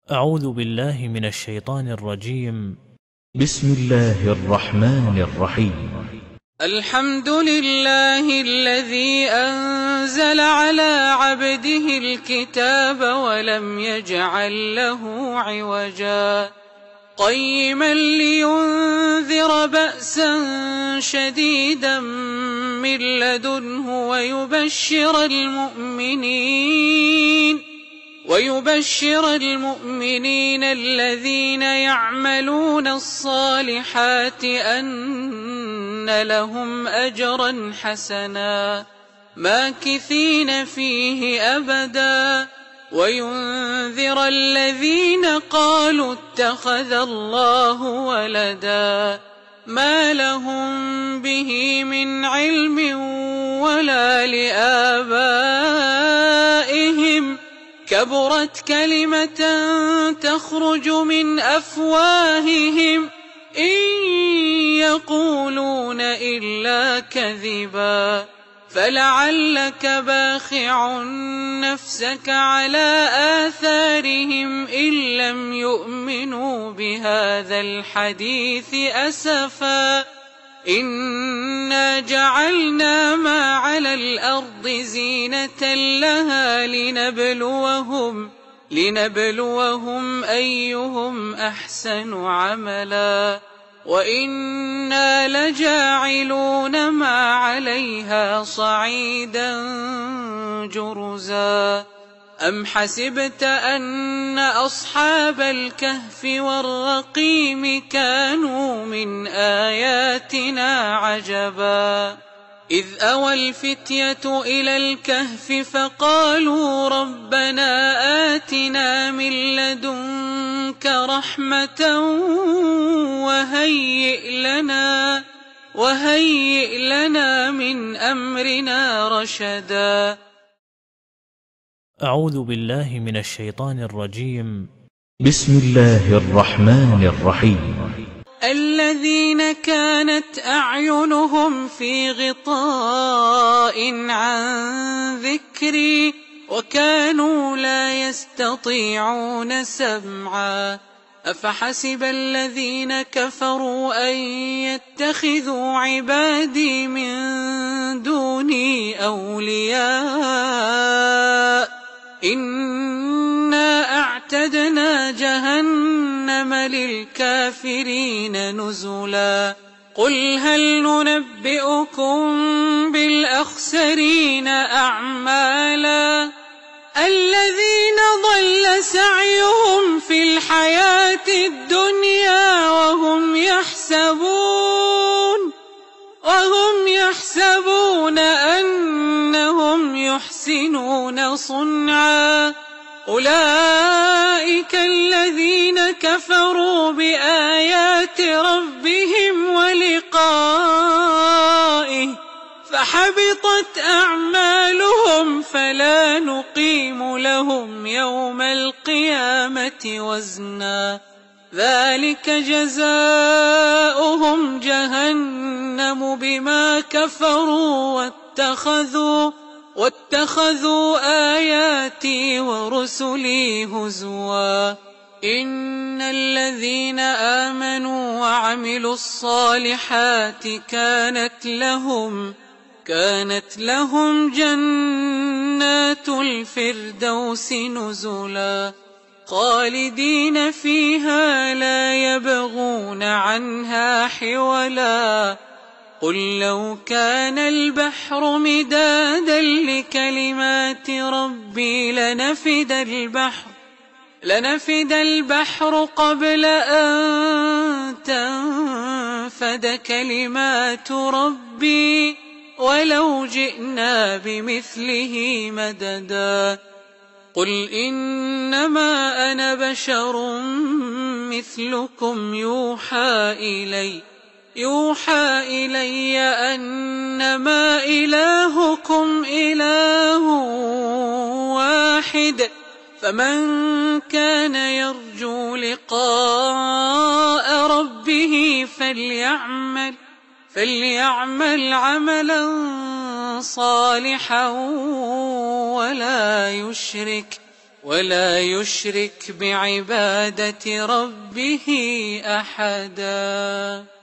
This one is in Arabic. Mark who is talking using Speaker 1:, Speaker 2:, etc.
Speaker 1: أعوذ بالله من الشيطان الرجيم.
Speaker 2: بسم الله الرحمن الرحيم.
Speaker 3: الحمد لله الذي أنزل على عبده الكتاب ولم يجعل له عوجا قيما لينذر بأسا شديدا من لدنه ويبشر المؤمنين الذين يعملون الصالحات أن لهم أجرا حسنا ماكثين فيه أبدا وينذر الذين قالوا اتخذ الله ولدا ما لهم به من علم ولا لآبائهم كبرت كلمة تخرج من أفواههم إن يقولون إلا كذبا فلعلك باخع نفسك على آثارهم إن لم يؤمنوا بهذا الحديث أسفا إنا جعلنا ما على الأرض زينة لها لنبلوهم أيهم أحسن عملا وإنا لجاعلون ما عليها صعيدا جرزا أم حسبت أن أصحاب الكهف والرقيم كانوا من آياتنا عجبا إذ أوى الفتية إلى الكهف فقالوا ربنا آتنا من لدنك رحمة وهيئ لنا من أمرنا رشدا.
Speaker 1: أعوذ بالله من الشيطان الرجيم.
Speaker 2: بسم الله الرحمن الرحيم.
Speaker 3: الذين كانت أعينهم في غطاء عن ذكري وكانوا لا يستطيعون سمعا أفحسب الذين كفروا أن يتخذوا عبادي من دوني أولياء إنا أعتدنا جهنم للكافرين نزلا قل هل ننبئكم بالأخسرين أعمالا الذين ضل سعيهم في الحياة الدنيا وهم يحسبون أنهم يحسنون صنعا أولئك الذين كفروا بآيات ربهم ولقائه فحبطت أعمالهم فلا نقيم لهم يوم القيامة وزنا ذلك جزاؤهم جهنم بما كفروا واتخذوا آياتي ورسلي هزوا إن الذين آمنوا وعملوا الصالحات كانت لهم جنات الفردوس نزلا خالدين فيها لا يبغون عنها حولا قل لو كان البحر مدادا لكلمات ربي لنفد البحر قبل أن تنفد كلمات ربي ولو جئنا بمثله مددا قل إنما أنا بشر مثلكم يوحى إلي أنما إلهكم إله واحد فمن كان يرجو لقاء ربه فليعمل عملا صالحا ولا يشرك ولا يشرك بعبادة ربه أحدا.